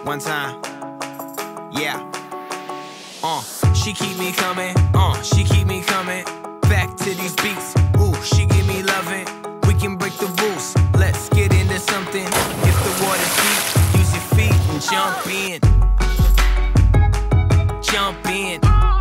One time. Yeah. She keep me coming. She keep me coming. Back to these beats. Ooh, she give me loving. We can break the rules. Let's get into something. If the water's deep, use your feet and jump in. Jump in.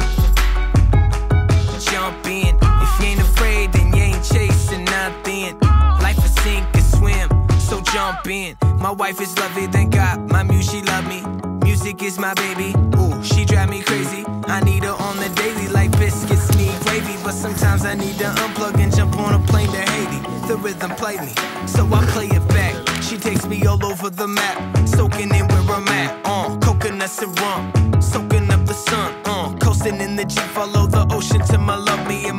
Jump in. If you ain't afraid, then you ain't chasing nothing. Life is sink or swim, so jump in. My wife is lovely, thank God. My muse, she love me. Music is my baby. Ooh, she drive me crazy. I need her on the daily like biscuits need gravy. But sometimes I need to unplug and jump on a plane to Haiti. The rhythm play me, so I play it back. She takes me all over the map, soaking in where I'm at. Coconuts and rum, soaking up the sun. Coasting in the Jeep, follow the ocean to my love me